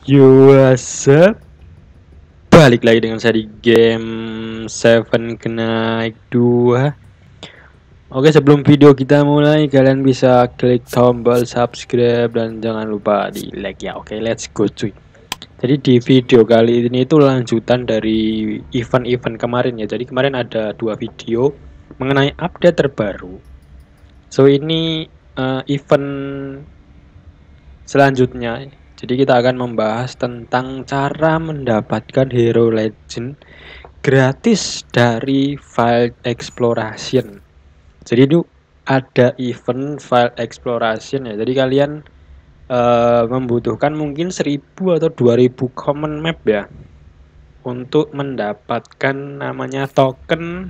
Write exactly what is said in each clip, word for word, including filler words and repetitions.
Yo, what's up? Balik lagi dengan saya di game Seven Knight dua. Oke, sebelum video kita mulai, kalian bisa klik tombol subscribe dan jangan lupa di like ya. Oke, let's go cuy. Jadi di video kali ini itu lanjutan dari event-event kemarin ya. Jadi kemarin ada dua video mengenai update terbaru. So ini uh, event selanjutnya. Jadi kita akan membahas tentang cara mendapatkan hero legend gratis dari file exploration. Jadi itu ada event file exploration ya. Jadi kalian uh, membutuhkan mungkin seribu atau dua ribu common map ya untuk mendapatkan namanya token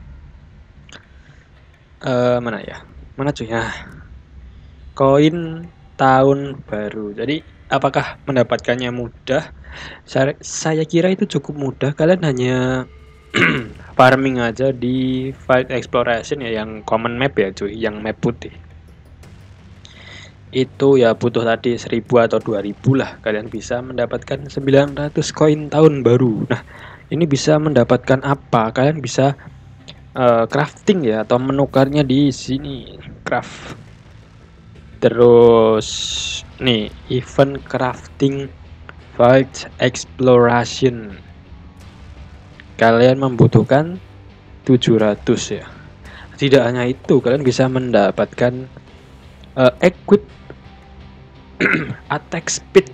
uh, mana ya? Mana cuy ya? Koin tahun baru. Jadi apakah mendapatkannya mudah? Saya, saya kira itu cukup mudah. Kalian hanya farming aja di Fight Exploration ya, yang common map ya cuy, yang map putih. Itu ya butuh tadi seribu atau dua ribu lah. Kalian bisa mendapatkan sembilan ratus koin tahun baru. Nah, ini bisa mendapatkan apa? Kalian bisa uh, crafting ya, atau menukarnya di sini. Craft. Terus nih, event crafting Fight Exploration. Kalian membutuhkan tujuh ratus ya. Tidak hanya itu, kalian bisa mendapatkan uh, equip attack speed.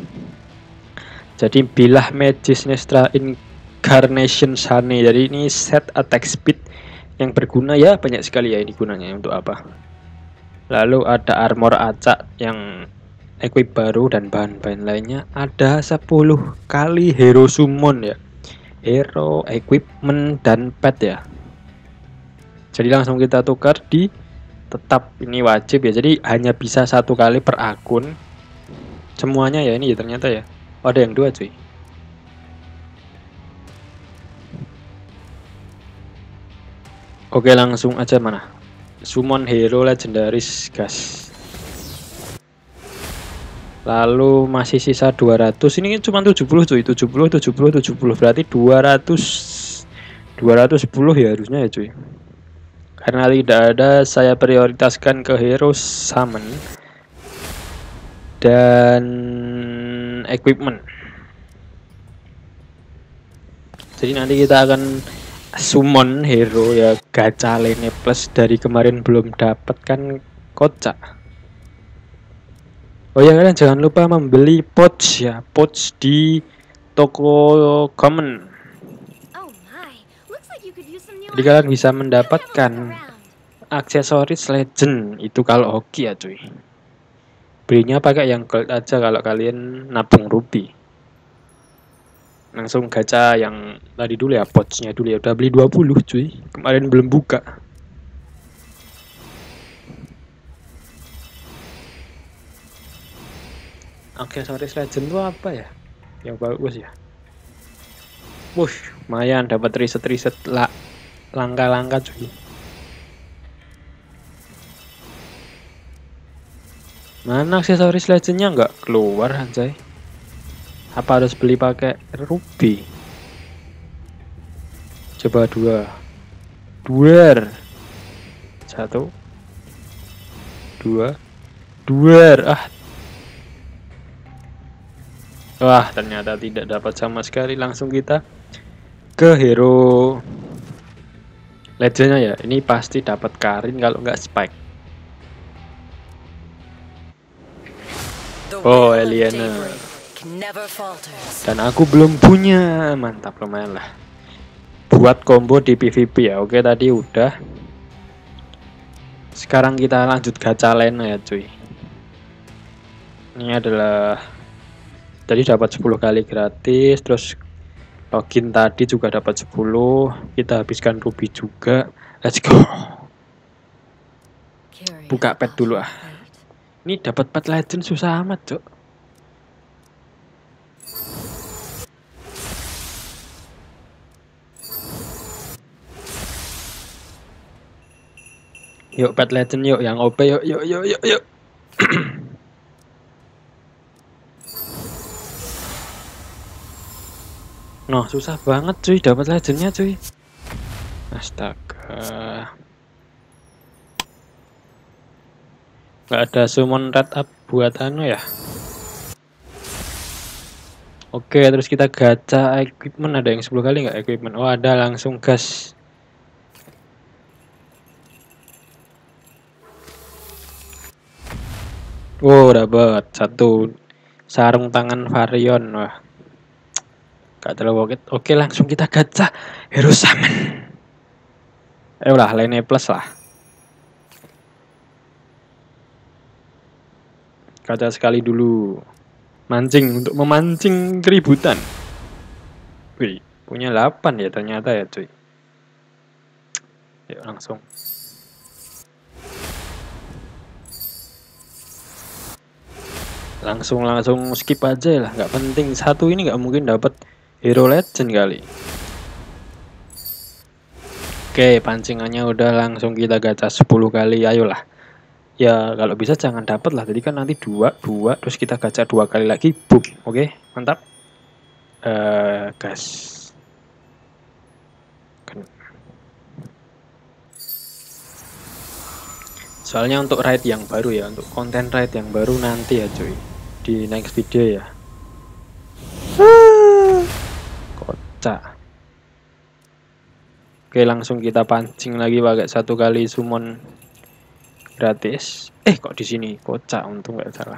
Jadi bilah Magus Nestra Incarnation Sunny. Jadi ini set attack speed yang berguna ya, banyak sekali ya ini gunanya. Untuk apa? Lalu ada armor acak yang equip baru dan bahan-bahan lainnya. Ada sepuluh kali hero summon ya. Hero, equipment, dan pet ya. Jadi langsung kita tukar di tetap, ini wajib ya. Jadi hanya bisa satu kali per akun. Semuanya ya ini ya ternyata ya. Oh, ada yang dua cuy. Oke, langsung aja mana. Summon hero legendaris gas. Lalu masih sisa dua ratus. Ini cuma tujuh puluh cuy. tujuh puluh, tujuh puluh, tujuh puluh. Berarti dua ratus dua ratus sepuluh ya harusnya ya cuy. Karena tidak ada, saya prioritaskan ke hero summon dan equipment. Jadi nanti kita akan summon hero ya, gacha lane plus. Dari kemarin belum dapat kan, kocak. Oh ya, kalian jangan lupa membeli pouch ya, pouch di toko common. Jadi kalian bisa mendapatkan aksesoris legend itu kalau hoki ya cuy. Belinya pakai yang gold aja kalau kalian nabung ruby. Langsung gacha yang tadi dulu ya, pouchnya dulu ya. Udah beli dua puluh cuy, kemarin belum buka. Aksesoris legend itu apa ya yang bagus ya? Wush, lumayan dapat riset-riset lah, langka-langka cuy. Mana aksesoris legendnya nggak keluar anjay? Apa harus beli pakai ruby? Coba dua, dua, satu, dua, dua. Ah, wah ternyata tidak dapat sama sekali. Langsung kita ke hero legendnya ya. Ini pasti dapat Karin kalau nggak Spike. Oh, Eliana. Dan aku belum punya. Mantap, lumayan lah buat combo di P V P ya. Oke, tadi udah. Sekarang kita lanjut gacha lain ya cuy. Ini adalah tadi dapat sepuluh kali gratis, terus login tadi juga dapat sepuluh. Kita habiskan ruby juga. Let's go. Buka pet dulu ah. Ini dapat pet legend susah amat cok. Yuk pet legend yuk, yang O P yuk, yuk, yuk, yuk, yuk. Noh, susah banget cuy dapat legendnya cuy. Astaga. Gak ada summon red up buat anu ya. Oke, terus kita gacha equipment. Ada yang sepuluh kali nggak equipment? Oh ada, langsung gas. Oh dapat satu sarung tangan Varion. Wah, gak terlalu oke. Oke, langsung kita gacha Hero Summon. Eh ulah Lane plus lah. Gacha sekali dulu. Mancing untuk memancing keributan. Wih, punya delapan ya ternyata ya cuy. Yuk langsung. Langsung langsung skip aja lah, nggak penting. Satu ini nggak mungkin dapat hero legend kali. Oke, pancingannya udah, langsung kita gacha sepuluh kali, ayolah. Ya kalau bisa jangan dapat lah, jadi kan nanti dua dua terus kita gacha dua kali lagi, boom. Oke, mantap. Uh, gas. Soalnya untuk raid yang baru ya, untuk konten raid yang baru nanti ya cuy, di next video ya. Kocak. Oke, langsung kita pancing lagi pakai satu kali summon gratis. Eh kok di sini kocak, untung nggak salah.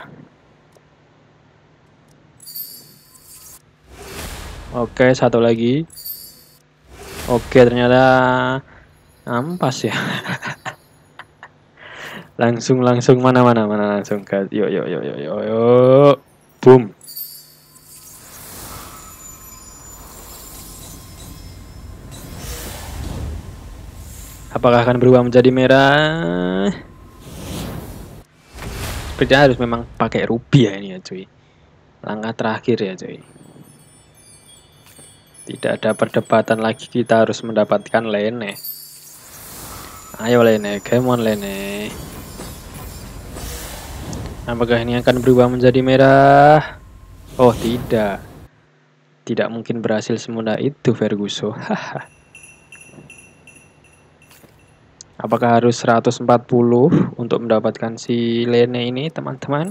Oke, satu lagi. Oke, ternyata ampas ya. langsung langsung mana mana mana langsung ke yuk yuk yuk yuk yuk yuk. Boom. Apakah akan berubah menjadi merah? Sepertinya harus memang pakai ruby ya ini ya cuy. Langkah terakhir ya cuy. Tidak ada perdebatan lagi, kita harus mendapatkan Lene. Ayo Lene, come on Lene. Apakah ini akan berubah menjadi merah? Oh tidak. Tidak mungkin berhasil semudah itu Ferguson. Haha. Apakah harus seratus empat puluh untuk mendapatkan si Lene ini teman-teman?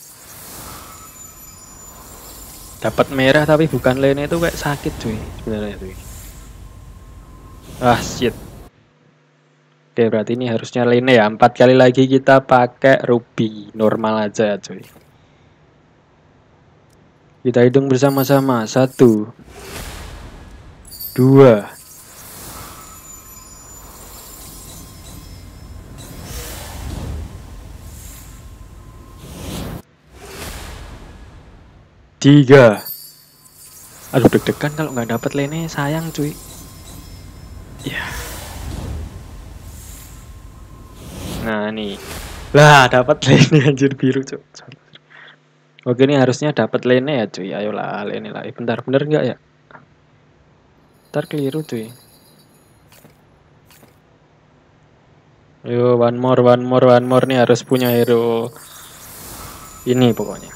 Dapat merah tapi bukan Lene itu kayak sakit cuy sebenarnya cuy. Ah shit. Oke, berarti ini harusnya Lene ya. Empat kali lagi kita pakai ruby normal aja cuy. Kita hitung bersama-sama. Satu, dua, tiga. Aduh deg-degan kalau nggak dapat Lene, sayang cuy. Ya. Nah nih, lah dapat Lene anjir biru cuy. Oke, ini harusnya dapat Lene ya cuy. Ayolah Lene lah. Bentar, bener nggak ya? Ntar keliru cuy. Yo, one more, one more, one more nih, harus punya hero ini pokoknya.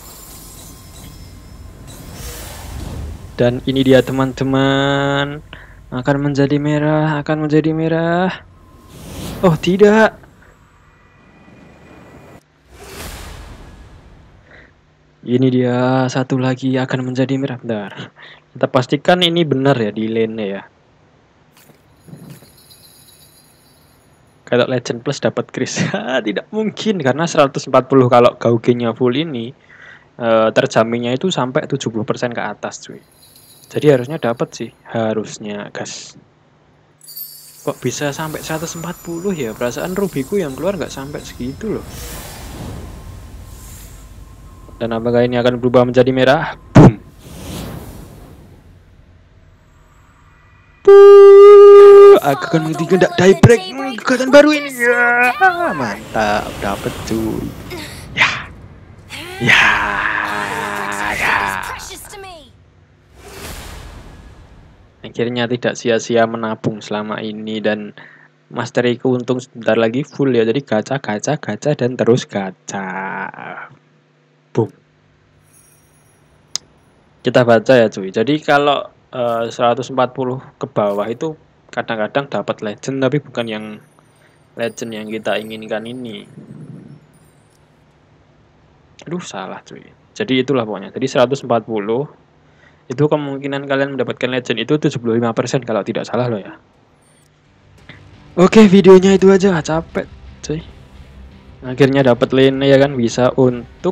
Dan ini dia teman-teman, akan menjadi merah, akan menjadi merah. Oh tidak. Ini dia satu lagi akan menjadi merah. Bentar. Kita pastikan ini benar ya di lane ya. Kalau Legend Plus dapat Chris, tidak mungkin karena seratus empat puluh kalau Gauge-nya full ini uh, terjaminnya itu sampai tujuh puluh persen ke atas cuy. Jadi harusnya dapat sih, harusnya gas. Kok bisa sampai seratus empat puluh ya? Perasaan rubiku yang keluar nggak sampai segitu loh. Dan apakah ini akan berubah menjadi merah? Boom. Aku akan menghentikan die break kekuatan baru ini. Ya, mantap, dapat cuy. Ya. Ya. Ya. Akhirnya tidak sia-sia menabung selama ini dan masteriku untung sebentar lagi full ya. Jadi gacha, gacha, gacha dan terus gacha. Boom. Kita baca ya cuy. Jadi kalau uh, seratus empat puluh ke bawah itu kadang-kadang dapat legend, tapi bukan yang legend yang kita inginkan ini. Aduh, salah cuy. Jadi itulah pokoknya. Jadi seratus empat puluh itu kemungkinan kalian mendapatkan legend itu tujuh puluh lima persen kalau tidak salah loh ya. Oke, videonya itu aja, capek cuy. Akhirnya dapat lane ya kan, bisa untuk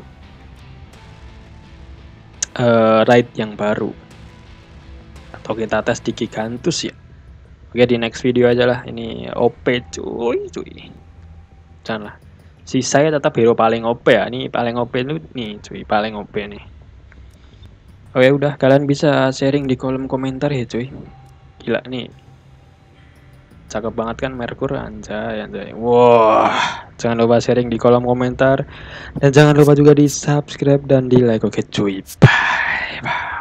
uh, raid yang baru. Atau kita tes di Gigantus ya. Oke, di next video aja lah. Ini O P cuy, cuy. Janganlah. Si saya tetap hero paling O P ya. Ini paling O P itu nih cuy, paling O P nih. Oke, udah, kalian bisa sharing di kolom komentar ya cuy. Gila nih. Cakep banget kan Merkur, anjay, anjay. Wah, jangan lupa sharing di kolom komentar dan jangan lupa juga di subscribe dan di like. Oke cuy, bye bye.